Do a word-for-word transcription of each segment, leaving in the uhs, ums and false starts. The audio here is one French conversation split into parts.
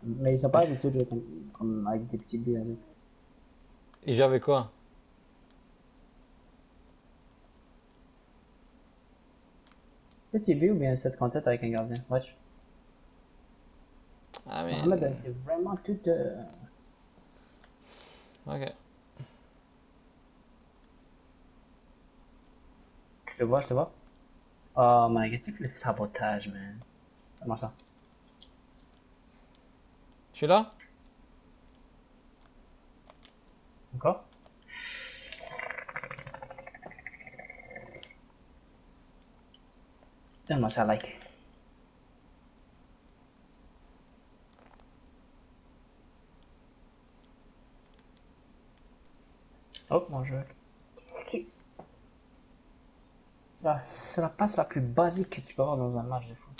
Mais ils sont pas habitués de jouer comme, comme avec des petits billes avec. Et j'avais quoi? Petit billes ou bien sept contre sept avec un gardien. Watch. I Mohamed a mean... été vraiment tout. Euh... Ok. Je te vois, je te vois. Oh my god, le sabotage, man. Comment ça? Je suis là? Encore? Tellement ça like. Oh mon jeu. Qu'est-ce qui. Ah, c'est la passe la plus basique que tu peux avoir dans un match de foot.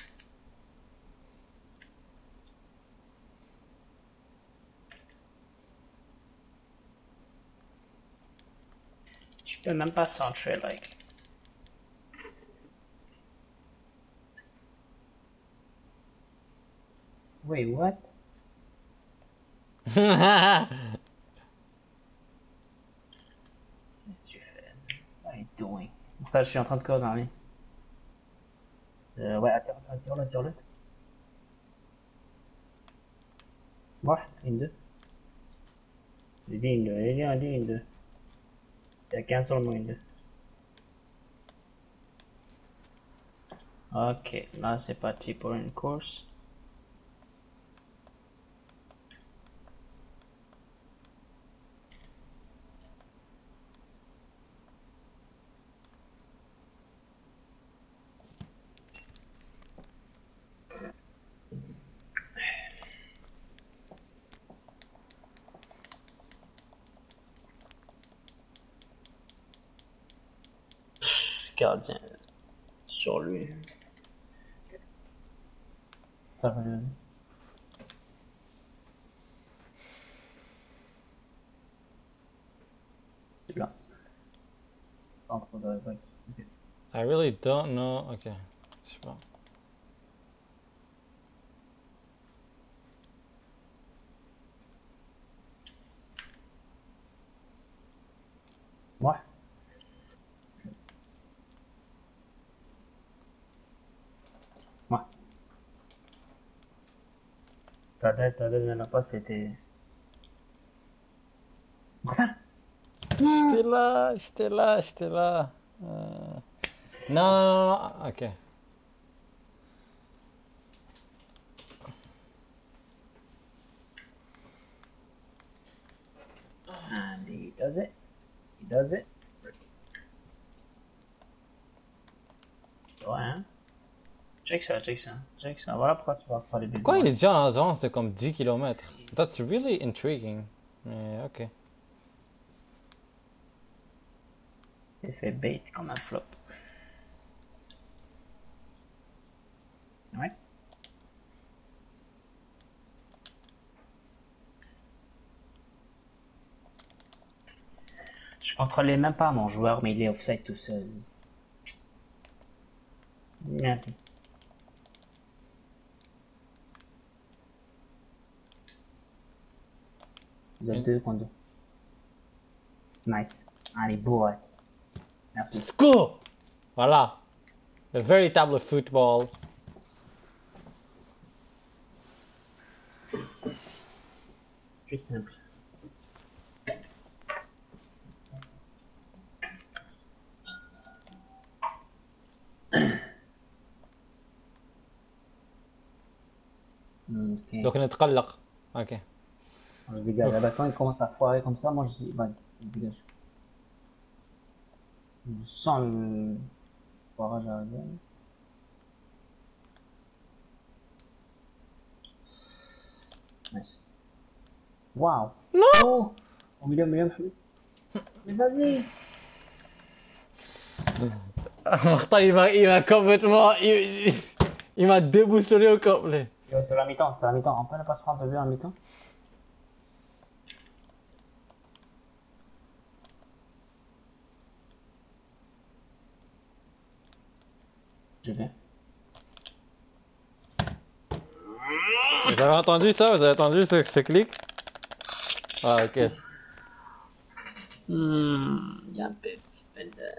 Tu peux même pas centrer, like. Wait, what? Qu'est-ce que tu fais? What are you doing? Putain, je suis en train de courir dans la ligne. Euh, ouais, attire, attire-le, attire-le. واحد عنده دي عنده دي دي عنده ده cancel ما عنده. Ok, là c'est parti pour une course. Gardien sur lui. Ça va. C'est là. Entre de ouais. Ok. I really don't know. Ok. Je sais pas. Ouais. Ouais. Ta tête, ta tête, la passe c'était. Putain! J'étais là, j'étais là, j'étais là. Euh, Non, non, non, non. Ok. And he does it. He does it. Ouais, hein? Check ça, check ça, check ça. Voilà pourquoi tu vas faire les big Pourquoi il boys. est déjà en avance de comme dix kilomètres? That's really intriguing. Mais ok. C'est fait bait comme un flop. Ouais. Je contrôlais même pas mon joueur, mais il est offside tout seul. Merci. Vous êtes Une- deux contre deux. Nice. Allez, boys. Merci. Let's go! Voilà. Le véritable football. Plus simple. Ok. Donc نتقلق. Ok. Je dégage. Ah bah, quand il commence à foirer comme ça, moi je dis, bah, je dégage. Je sens le foirage arriver. Nice. Waouh. Oh! Au milieu, au milieu, au milieu. Mais vas-y! Mortal, il m'a, il m'a complètement. Il, il- il m'a déboussolé au complet. Yo, c'est la mi-temps, c'est la mi-temps. On peut ne pas se prendre de but en mi-temps? Je viens. Vous avez entendu ça? Vous avez entendu ce, ce clic? Ah, ok. Hmm, il y a un petit peu de...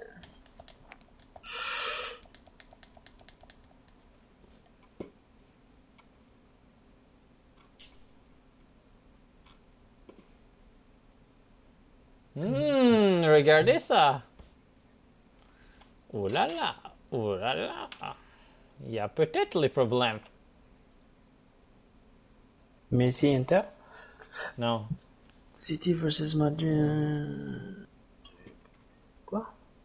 Hmm, regardez ça. Oh là là, oh là là. Il y a peut-être les problèmes. Messi Inter. Non. City versus Madrid. Quoi?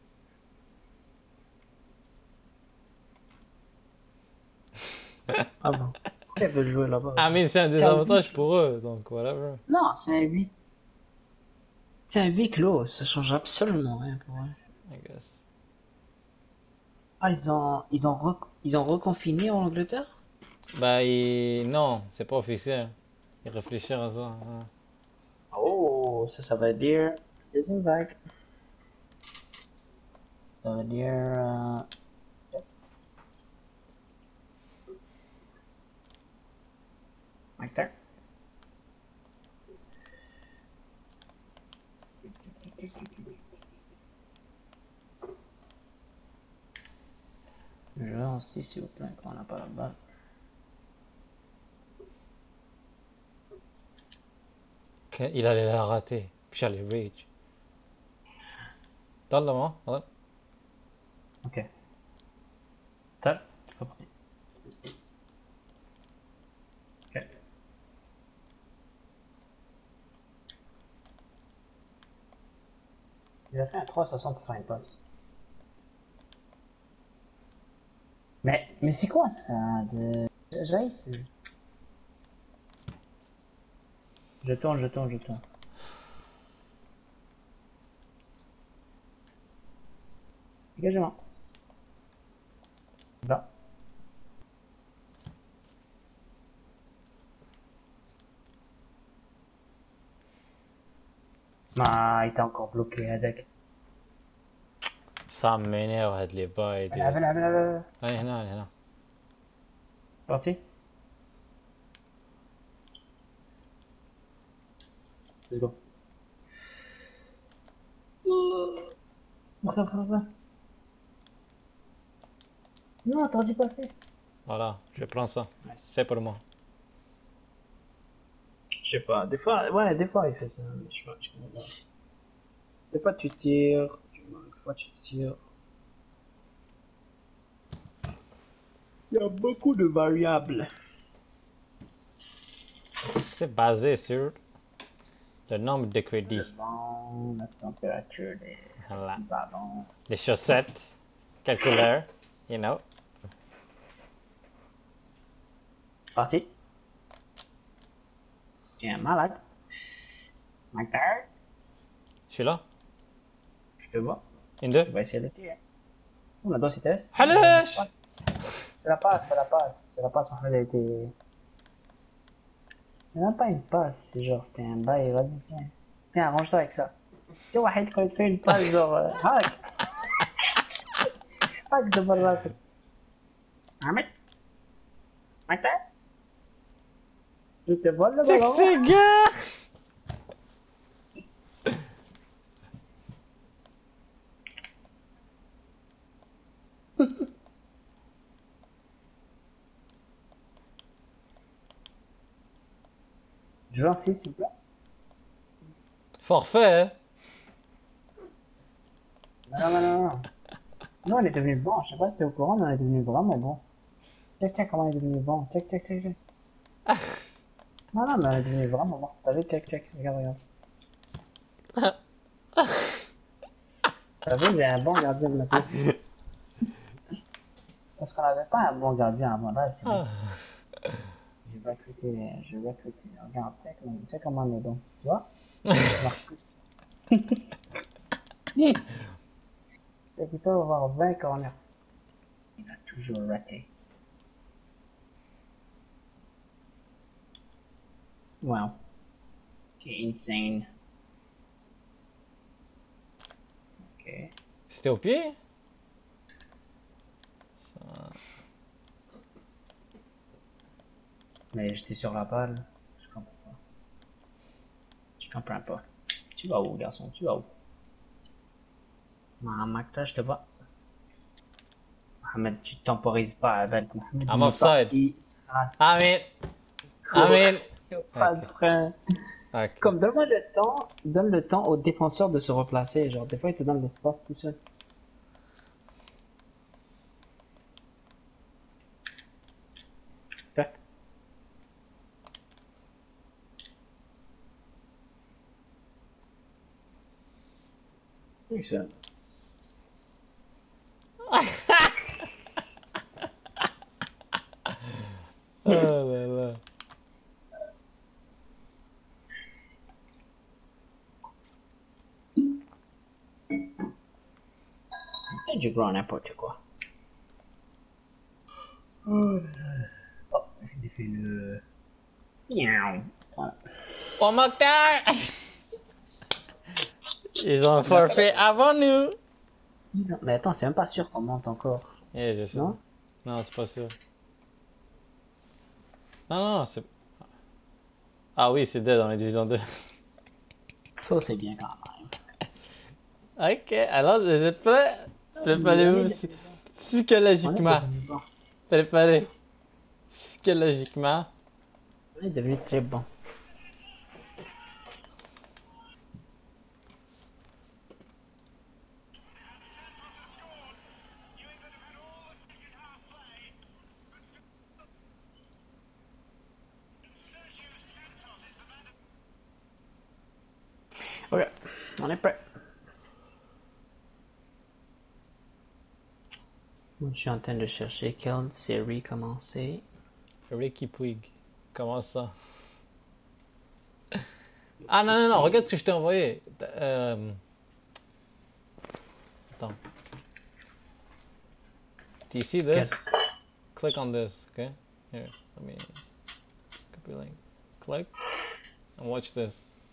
Ah bon. Pourquoi ils veulent jouer là-bas? Ah, mais c'est un C'est un huis désavantage clos. pour eux, donc whatever. Non, c'est un huis. C'est un huis clos. Ça change absolument rien pour eux. I guess. Ah, ils ont, ils ont, rec- ils ont reconfiné en Angleterre? Bah, il... non, c'est pas officiel. Ils réfléchissent à ça. Hein. Oh, ça, ça veut dire deuxième vague. Ça veut dire euh, acteur. Je vais aussi, s'il vous plaît, quand on n'a pas la balle. Que- Il allait la rater. Puis j'allais rage. Donne-le-moi. Donne. Ok. Top. C'est pas parti. Ok. Il a fait un trois soixante pour faire une passe. Mais, mais c'est quoi ça de... J'ai, c'est... Je tourne, je tourne, je tourne. Dégagement. Là. Ah, il était encore bloqué, Adek. Ça m'énerve هاد les bails Là, de... là, là, là, là. Allez, هنا allez, هنا. Parti. Let's go. Regarde, regarde, regarde. Non, t'aurais dû passer. Voilà, je prends ça. Nice. C'est pour moi. Je sais pas, des fois, ouais, des fois il fait ça, mais je sais pas, je connais pas. Des fois tu tires, des fois tu tires. Il y a beaucoup de variables. C'est basé sur le nombre de Le crédits. vent, la température des Voilà. du ballon. Les chaussettes, calculateur, you know. Parti. Tu es un malade. Acteur, Je suis là. je te vois. Une, Je deux. vais essayer de tirer. On a deux vitesses. حلش! C'est la passe, c'est la passe, c'est la passe, Mohamed a été. C'est même pas une passe, c'est genre c'était un bail, vas-y tiens. Tiens, arrange-toi avec ça. Tu vois, quand il te fait une passe genre. euh, Hack Hack de barrasek. Ahmed Acteur, je te vole le ballon. Sexy gars! Je lance s'il vous plaît. Forfait, hein? Non, non, non, non. Nous, on est devenu bon. Je sais pas si t'es au courant, mais on est devenu vraiment bon. Check, check, comment on est devenu bon. Check, check, check, check. Non, non, mais on est devenu vraiment bon. T'as vu, check, check. Regarde, regarde. T'as vu, j'ai un bon gardien de maintenant. Parce qu'on n'avait pas un bon gardien avant. Là, c'est bon. Je vais recruter, je vais recruter. Regarde, check, check comment on est bon. Tu vois? C'est qu'ils peuvent avoir vingt corners. Il a toujours raté. Wow. C'est insane. Ok. C'était au pied? Ça... Mais j'étais sur la balle. Je comprends pas. Je comprends pas. Tu vas où, garçon? Tu vas où? Mohamed, là, je te vois. Mohamed, tu temporises pas avec Mohamed. I'm Il est offside. parti. I'm in. Cours. I'm in. Y a pas de frein. Ok. Comme donne-moi le temps, donne le temps au défenseur de se replacer. Genre, des fois, il te donne l'espace tout seul. Tac. Oui, ça. Oh là là. Et du grand n'importe quoi. Oh, j'ai fait le... Miaou. Voilà. Oh Mokhtar! Ils ont forfait avant nous. Ils ont- Mais attends, c'est même pas sûr qu'on monte encore. Eh, je sais. Non? Non, c'est pas sûr. Non, non, c'est. Ah oui, c'est dead dans la division deux. Ça, c'est bien quand même. Ok, alors vous êtes prêts? Préparez-vous psy- psychologiquement. On est devenu bon. Préparez. Psychologiquement. On est devenu très bon. Ok, on est prêt. Moi, je suis en train de chercher quelle série commencer. Ricky Puig. Comment ça? Ah non, non, non, regarde ce que je t'ai envoyé. Euh... Attends. Do you see this? Quelle? Click on this, okay? Here, let me copy link. Click and watch this.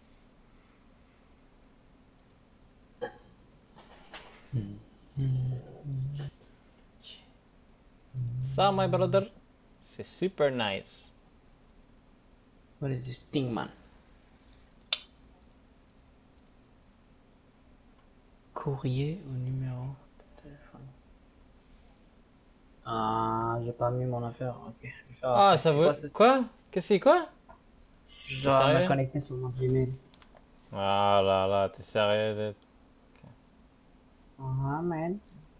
Ça, my brother, c'est super nice. What is this thing, man? Courrier au numéro de téléphone. Ah, j'ai pas mis mon affaire. Ok, je vais faire Ah, après. ça C'est veut... quoi ça? Quoi? Qu'est-ce que c'est quoi? Je dois sérieux? me connecter sur mon Gmail. Ah là là, t'es sérieux? d'être- Ah, man.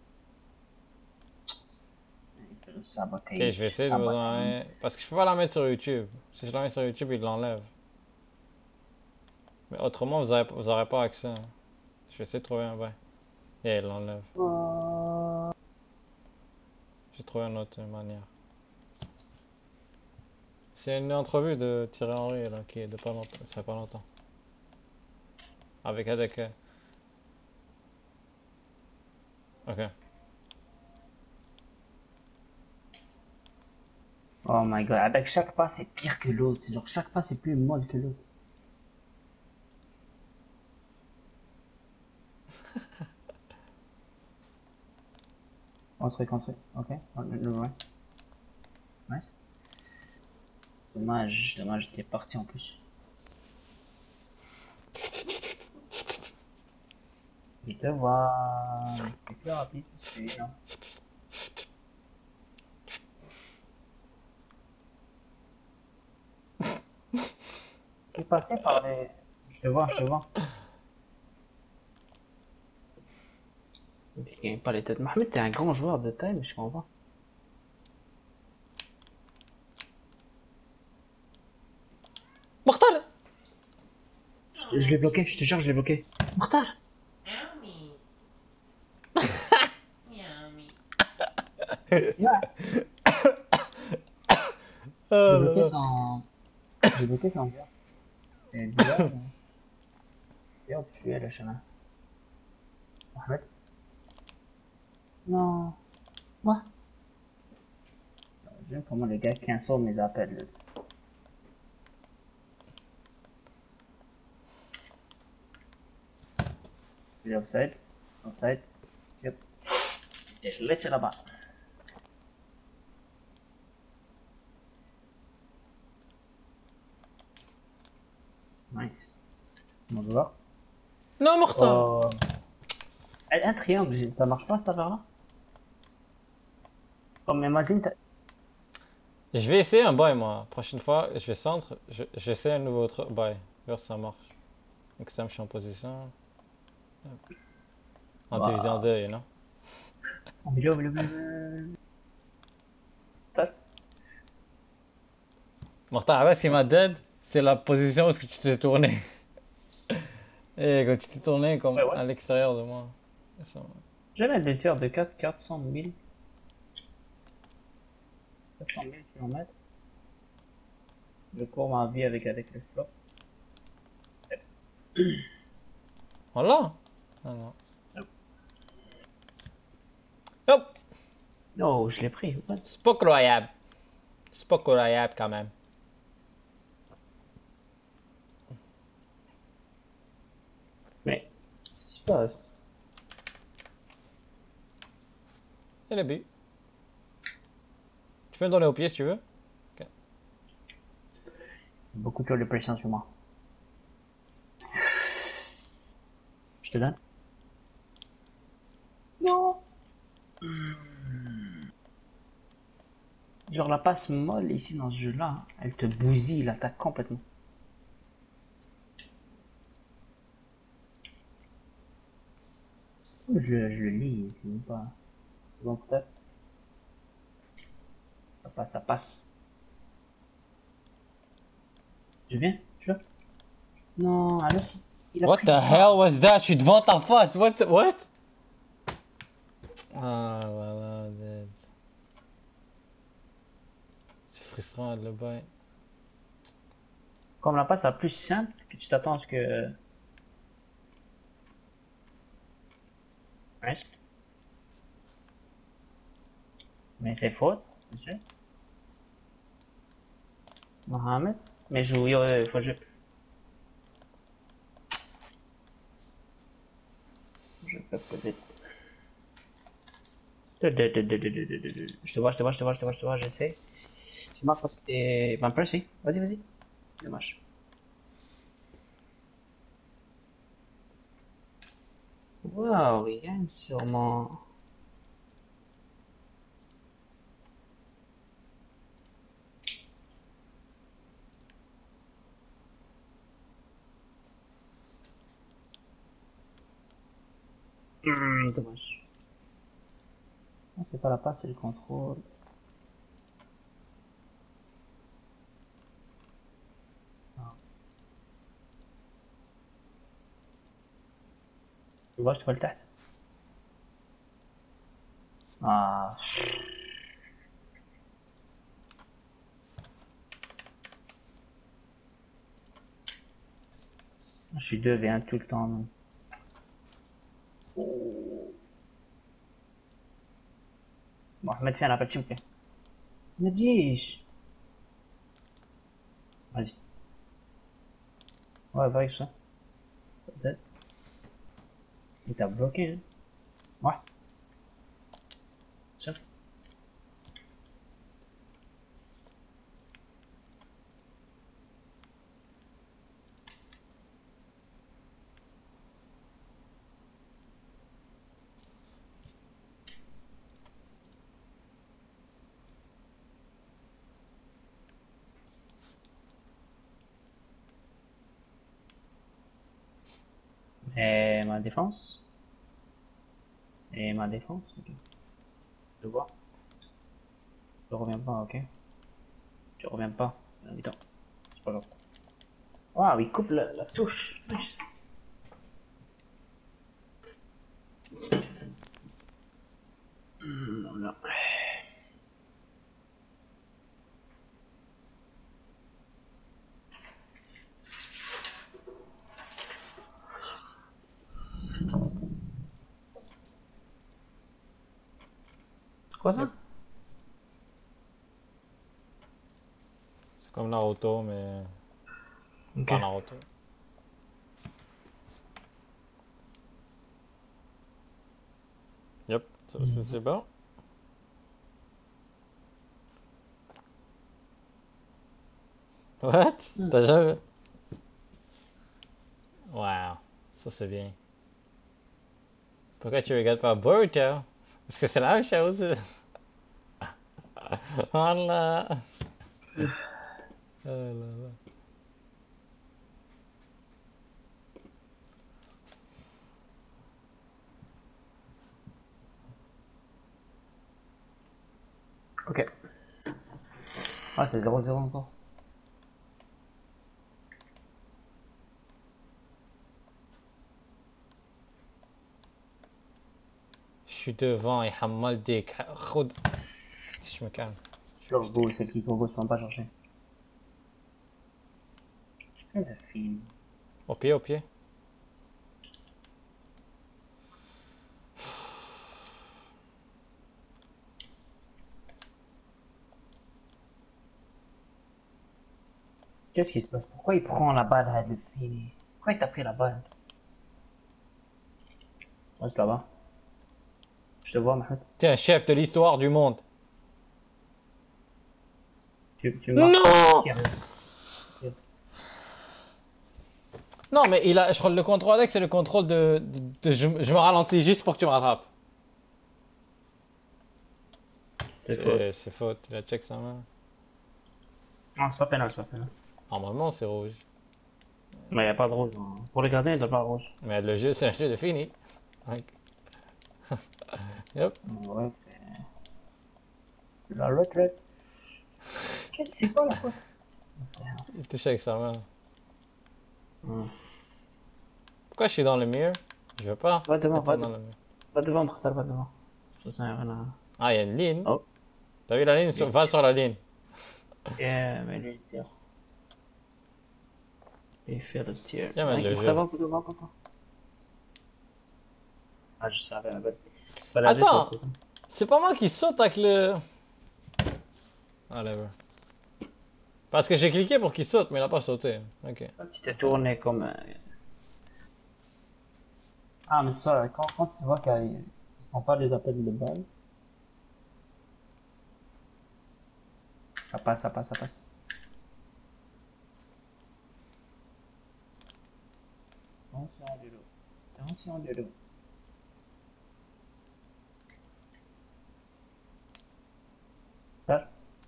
Sabotage. Ok, je vais essayer de vous enlever. Parce que je peux pas la mettre sur YouTube. Si je la mets sur YouTube, il l'enlève. Mais autrement, vous aurez, vous aurez pas accès. hein. Je vais essayer de trouver un bail. Et il l'enlève. Euh, J'ai trouvé une autre manière. C'est une entrevue de Thierry Henry là, qui est de pas longtemps. Ça fait pas longtemps. Avec avec. euh, Ok. Oh my god, avec chaque pas c'est pire que l'autre. Genre chaque pas c'est plus molle que l'autre. Construit, construit. Ok. Oh, le- le- ouais. Nice. Dommage, dommage, j'étais parti en plus. Je te vois. C'est plus rapide, c'est non. Je suis passé par les. Je te vois, je te vois. Tu gagnes pas les têtes. Mohamed, t'es un grand joueur de taille, mais je comprends. Mortal! Je, je l'ai bloqué, je te jure, je l'ai bloqué. Mortal! Yummy. Yummy. Yeah. Oh J'ai là bloqué là. son. J'ai bloqué son gars. C'est bizarre, mais. Et hop, tu es le chemin. Mohamed? Non. Moi? J'aime comment les gars cancel mes appels. Là. Il est offside. Offside. Yep. Et je laisse là-bas. Nice. On va voir. Non, Martin! Oh. Un un triangle, ça marche pas cette affaire-là? Comme imagine, t'as- Je vais essayer un bail, moi. Prochaine fois, je vais centre, je, j'essaie un nouveau tr- bail. Voir si ça marche. Extrême, je suis en position. En division Waouh. deux, you know? On dit, oh, blablabla. Tac. Martin, avec ce qui m'a dead, c'est la position où est-ce que tu t'es tourné. Et quand tu t'es tourné Ouais, comme ouais. à l'extérieur de moi. Ça- J'avais des tirs de quatre quatre cent mille. quatre cent mille kilomètres. Je cours ma vie avec, avec le flop. Voilà! Ah non. Hop! Non, je l'ai pris. What? C'est pas croyable. C'est pas croyable quand même. Mais, qu'est-ce qui se passe? C'est le but. Tu peux me donner au pied si tu veux. Ok. Beaucoup trop de pression sur moi. Je te donne? Non! Genre la passe molle ici dans ce jeu-là, hein, elle te bousille l'attaque complètement. Je, le- je le lis, c'est même pas. C'est bon, peut-être. Ça passe, ça passe. Je viens, je viens. Non, allez. Il a What pris the du hell temps. was that? Je suis devant ta face. What? the- What? Ah, voilà, dead. C'est frustrant le bail. Comme la passe la plus simple, que tu t'attends à ce que. Ouais. Mais c'est faute, monsieur. Mohamed. Mais je joue, euh, faut jouer. Je peux peut-être. Je te vois, je te vois, je te vois, je te vois, je te vois, j'essaie. Tu marques parce que t'es. Van Persie. Vas-y, vas-y. Dommage. Waouh, il gagne sûrement. Hum, dommage. Non, c'est pas la passe, c'est le contrôle. Ah. Tu vois, je te vois le tête. Ah. Je suis deux v un tout le temps. Non. Oh. Mohamed, fais un appel, s'il vous plaît. Me dis. Vas-y. Ouais, va avec ça. Peut-être. Il t'a bloqué, hein. Ouais. Chef. Et ma défense. Et ma défense. Ok. Je vois. Je reviens pas, ok. Je reviens pas. Attends. C'est pas grave. Waouh, il coupe la, la touche. Nice. Hum, voilà. C'est quoi ça? Yep. C'est comme Naruto, mais Ok. pas Naruto. Yep, ça aussi Mhm. c'est bon. What? Hmm. T'as jamais... Wow, ça c'est bien. Pourquoi tu regardes pas Boruto? Parce que c'est la même chose. Voilà. Oh là là. Ok. Ah, c'est zéro zéro encore. Je suis devant et Hamal Dik. Khod. Je me calme. Sur go, c'est le qui pour go, je peux pas chercher. Quelle fille. Au pied, au pied. Qu'est-ce qui se passe? Pourquoi il prend la balle à le fille? Pourquoi il t'a pris la balle? Reste là-bas. Je te vois, Mohamed. T'es un chef de l'histoire du monde. Tu, tu marques. Non! Tire. Tire. Non, mais il a, je crois que le contrôle avec, c'est le contrôle de, de, de- je, je me ralentis juste pour que tu me rattrapes. C'est faute. C'est c'est faute, il a check sa main. Non, c'est pas pénal, c'est pas pénal. Normalement, c'est rouge. Mais il n'y a pas de rouge. hein. Pour les gardiens, il n'y a pas de rouge. Mais le jeu, c'est un jeu de fini. Donc, yep. Ouais, c'est. La retraite. Qu'est-ce c'est quoi la faute? Il touche avec sa main. Hum. Pourquoi je suis dans le mur? Je veux pas. Va devant, être va dans devant. le mur. Va devant, Marcel, va devant. Ça sert à rien à. Ah, il y a une ligne. Oh. T'as vu la ligne? Sur- Va sur la ligne. Yeah, mais lui, il tire. Il fait le tir. Viens mettre le Marcel, jeu. va devant, papa. Ah, je savais, en fait. Fallait aller Attends! sur le côté. C'est pas moi qui saute avec le. Whatever. Parce que j'ai cliqué pour qu'il saute, mais il a pas sauté. Ok. Tu t'es tourné comme. euh, Ah, mais c'est ça, quand, quand tu vois qu'ils font pas des appels de balle, ça passe, ça passe, ça passe. Attention de l'eau. Attention de l'eau. Ça.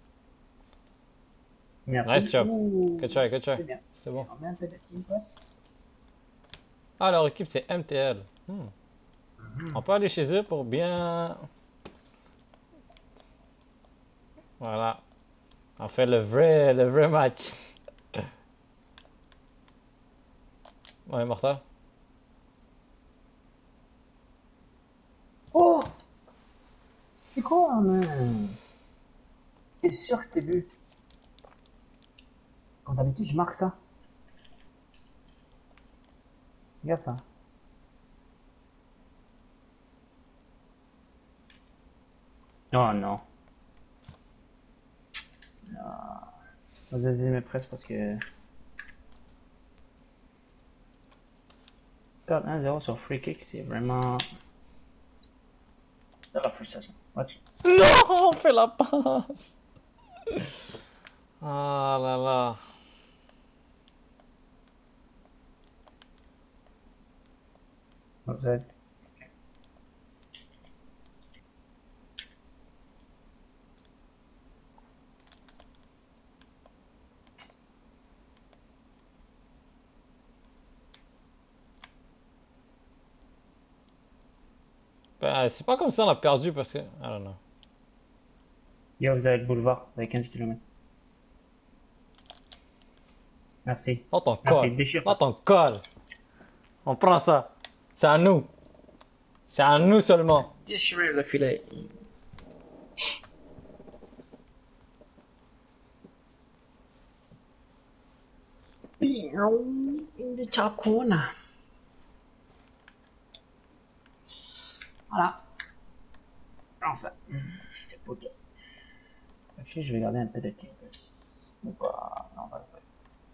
Merci. Nice job. Ouh, Good try, good try. c'est bien. C'est bon. On met un peu de team pass. Ah, leur équipe, c'est M T L. Hmm. On peut aller chez eux pour bien. Voilà. On fait le vrai, le vrai match. Ouais, Mortal. Oh! C'est quoi, man? T'es sûr que c'était but? Comme d'habitude, je marque ça. Regarde ça. Oh non. Non. Vas-y, mais presque parce que. Perdre un zéro sur free kick, c'est vraiment. De la frustration. Watch. Non, on fait la passe. Ah là là. Offside. Ben, c'est pas comme ça on a perdu parce que. I don't know. Yo, vous avez le boulevard, vous avez quinze kilomètres. Merci. Dans ton Merci, col. déchire Dans ça. ton col. On prend ça. C'est à nous. C'est à nous seulement. Déchirez le filet. In the top corner. Voilà. Prends ça. C'est pour toi. Ok, je vais garder un peu de team pass. Ou pas. Non, pas le faire.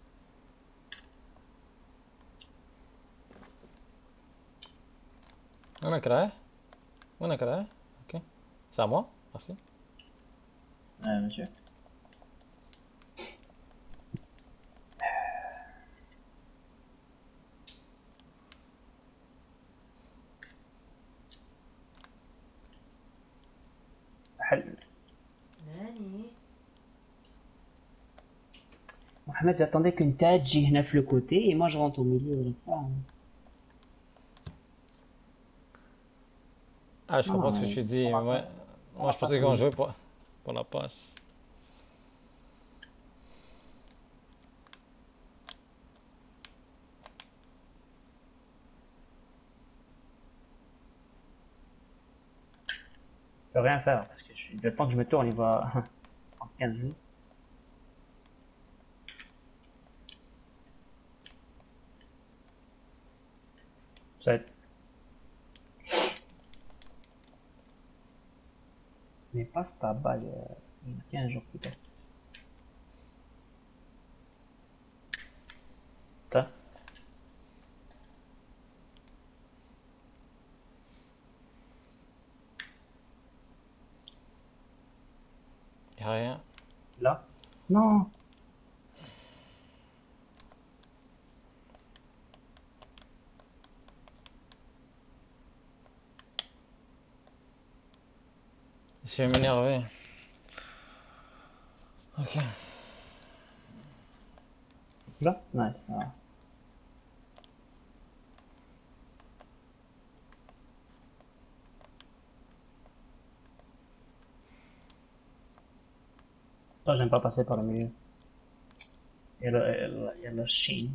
On a créé. On a créé. Ok. C'est à moi. Merci. Euh, monsieur. Ahmed, j'attendais qu'une tête, j'ai une le côté, et moi je rentre au milieu. Je pas. Ah, je Non, comprends non, ce que mais tu dis. on va Ouais. pas, on Moi, va je pas pensais au qu'on milieu. jouait pour, pour la passe. Je peux rien faire, parce que je suis... le temps que je me tourne, il va en quinze jours. Ça va être... Mais passe ta balle euh, quinze jours plus tard. Ça. Y'a rien. Là? Non! Je vais m'énerver. Ok. Là? Nice. Voilà. Ça, j'aime pas passer par le milieu. Il y a le, il y a- il y a la Chine.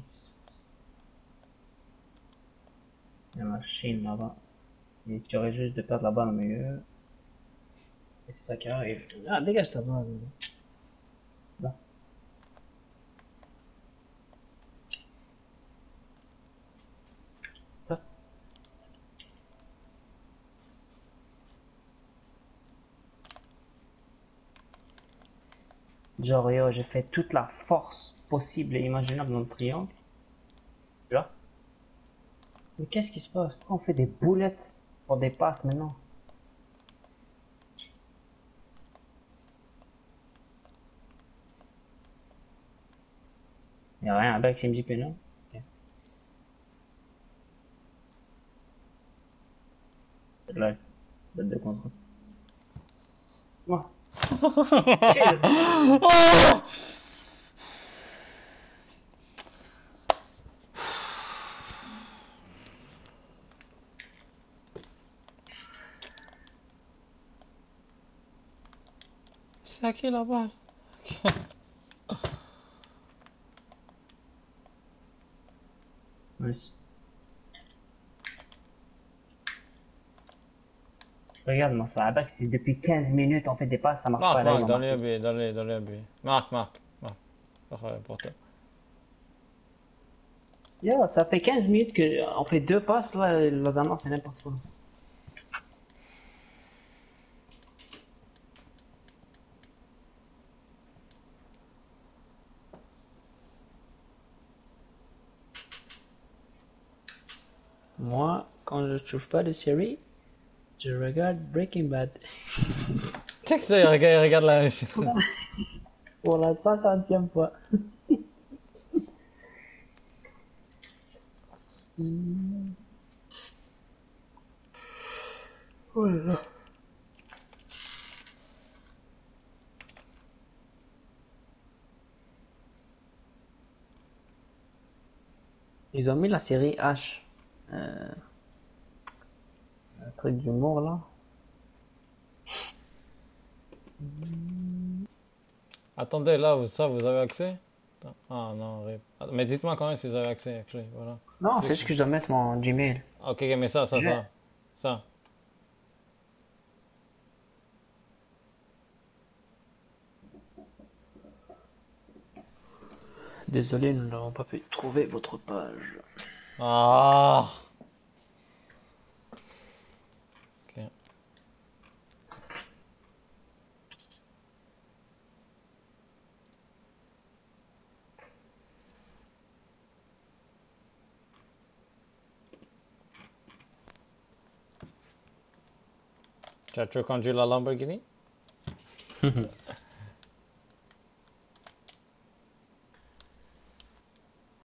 Il y a la Chine là-bas. Et tu aurais juste de perdre la balle au milieu. Et c'est ça qui arrive. Ah, dégage ta balle. Là. Ça. Genre, yo, j'ai fait toute la force possible et imaginable dans le triangle. Là. Mais qu'est-ce qui se passe? Pourquoi on fait des boulettes pour des passes maintenant? Il y a rien avec M J P, non? Ok. C'est de la balle de contre. Moi. Oh! C'est à qui la balle? Nice. Regarde, moi, ça va c'est depuis quinze minutes, on fait des passes, ça marche Marc, pas, là, ils Marc, vont donne-lui un marquer. but, donne-lui, donne-lui un but. Marc, Marc, Marc. Parfait pour toi. Yo, ça fait quinze minutes qu'on fait deux passes, là, la dernière, c'est n'importe quoi. Moi, quand je trouve pas de série, je regarde Breaking Bad. Tu sais que ça, il regarde, il regarde la même chose. Pour la soixantième fois. Oh là là. Ils ont mis la série H. Euh, un truc d'humour là. Attendez, là, vous, ça, vous avez accès? Ah non, rip. Ah, mais dites-moi quand même si vous avez accès, actually, voilà. Non, c'est Clique. juste que je dois mettre mon Gmail. Ok, ok, mais ça, ça, Je... ça. Ça. Désolé, nous n'avons pas pu trouver votre page. Ah! Ok. Tu as toujours conduit la Lamborghini?